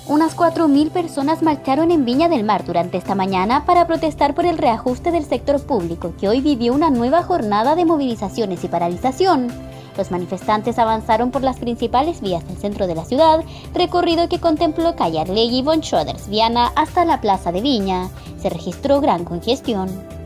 Unas 4.000 personas marcharon en Viña del Mar durante esta mañana para protestar por el reajuste del sector público, que hoy vivió una nueva jornada de movilizaciones y paralización. Los manifestantes avanzaron por las principales vías del centro de la ciudad, recorrido que contempló calle Arlegui, Von Schroeders, Viana hasta la Plaza de Viña. Se registró gran congestión.